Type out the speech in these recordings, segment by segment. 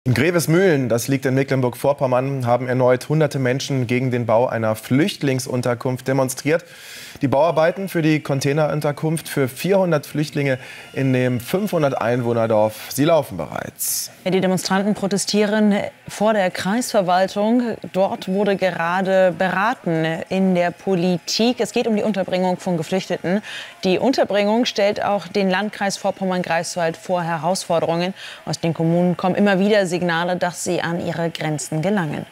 In Grevesmühlen, das liegt in Mecklenburg-Vorpommern, haben erneut hunderte Menschen gegen den Bau einer Flüchtlingsunterkunft demonstriert. Die Bauarbeiten für die Containerunterkunft für 400 Flüchtlinge in dem 500-Einwohner-Dorf, sie laufen bereits. Die Demonstranten protestieren vor der Kreisverwaltung. Dort wurde gerade beraten in der Politik. Es geht um die Unterbringung von Geflüchteten. Die Unterbringung stellt auch den Landkreis Vorpommern-Greifswald vor Herausforderungen. Aus den Kommunen kommen immer wieder Signale, dass sie an ihre Grenzen gelangen.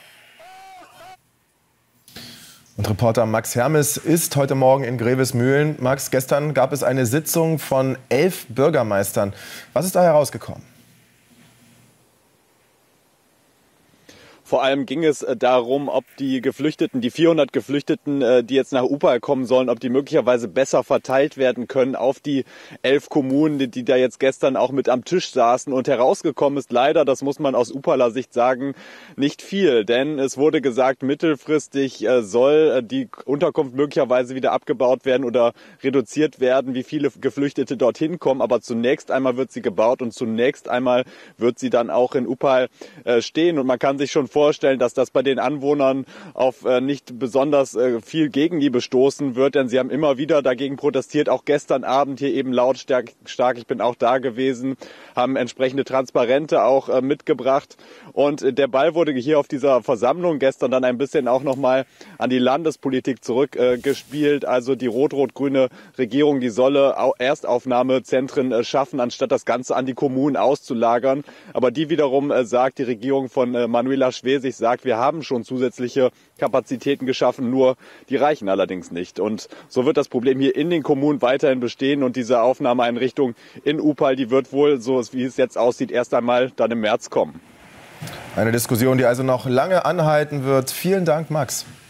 Und Reporter Max Hermes ist heute Morgen in Grevesmühlen. Max, gestern gab es eine Sitzung von 11 Bürgermeistern. Was ist da herausgekommen? Vor allem ging es darum, ob die 400 Geflüchteten, die jetzt nach Upal kommen sollen, ob die möglicherweise besser verteilt werden können auf die 11 Kommunen, die da jetzt gestern auch mit am Tisch saßen. Und herausgekommen ist leider, das muss man aus Upaler Sicht sagen, nicht viel. Denn es wurde gesagt, mittelfristig soll die Unterkunft möglicherweise wieder abgebaut werden oder reduziert werden, wie viele Geflüchtete dorthin kommen. Aber zunächst einmal wird sie gebaut und zunächst einmal wird sie dann auch in Upal stehen. Und man kann sich schon vorstellen, dass das bei den Anwohnern auf nicht besonders viel Gegenliebe stoßen wird, denn sie haben immer wieder dagegen protestiert, auch gestern Abend hier eben lautstark, ich bin auch da gewesen, haben entsprechende Transparente auch mitgebracht und der Ball wurde hier auf dieser Versammlung gestern dann ein bisschen auch nochmal an die Landespolitik zurückgespielt, also die rot-rot-grüne Regierung, die solle Erstaufnahmezentren schaffen, anstatt das Ganze an die Kommunen auszulagern, aber die wiederum sagt, die Regierung von Manuela Schwesig sagt, wir haben schon zusätzliche Kapazitäten geschaffen, nur die reichen allerdings nicht. Und so wird das Problem hier in den Kommunen weiterhin bestehen und diese Aufnahmeeinrichtung in Upal, die wird wohl, so wie es jetzt aussieht, erst einmal dann im März kommen. Eine Diskussion, die also noch lange anhalten wird. Vielen Dank, Max.